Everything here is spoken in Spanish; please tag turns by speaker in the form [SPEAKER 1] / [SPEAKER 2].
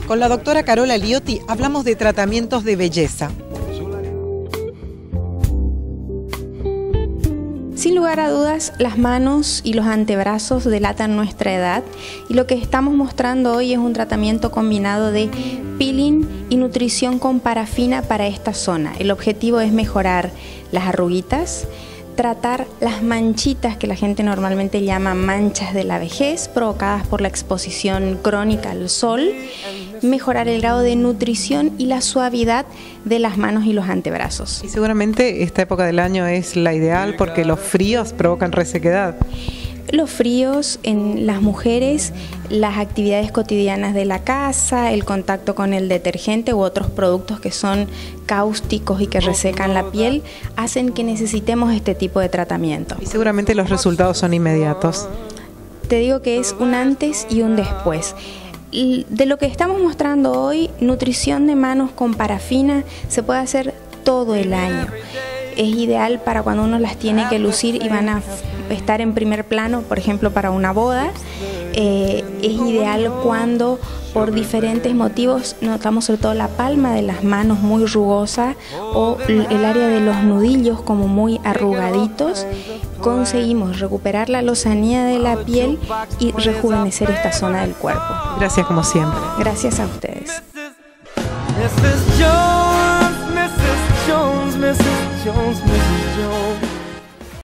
[SPEAKER 1] Con la doctora Carola Liotti hablamos de tratamientos de belleza.
[SPEAKER 2] Sin lugar a dudas, las manos y los antebrazos delatan nuestra edad y lo que estamos mostrando hoy es un tratamiento combinado de peeling y nutrición con parafina para esta zona. El objetivo es mejorar las arruguitas, tratar las manchitas que la gente normalmente llama manchas de la vejez provocadas por la exposición crónica al sol, mejorar el grado de nutrición y la suavidad de las manos y los antebrazos.
[SPEAKER 1] Y seguramente esta época del año es la ideal porque los fríos provocan resequedad.
[SPEAKER 2] Los fríos en las mujeres, las actividades cotidianas de la casa, el contacto con el detergente u otros productos que son cáusticos y que resecan la piel, hacen que necesitemos este tipo de tratamiento.
[SPEAKER 1] Y seguramente los resultados son inmediatos.
[SPEAKER 2] Te digo que es un antes y un después. De lo que estamos mostrando hoy, nutrición de manos con parafina se puede hacer todo el año. Es ideal para cuando uno las tiene que lucir y van a estar en primer plano, por ejemplo para una boda. Es ideal cuando por diferentes motivos notamos sobre todo la palma de las manos muy rugosa o el área de los nudillos como muy arrugaditos. Conseguimos recuperar la lozanía de la piel y rejuvenecer esta zona del cuerpo.
[SPEAKER 1] Gracias como siempre.
[SPEAKER 2] Gracias a ustedes.
[SPEAKER 3] Mrs. Jones, Mrs. Jones, Mrs.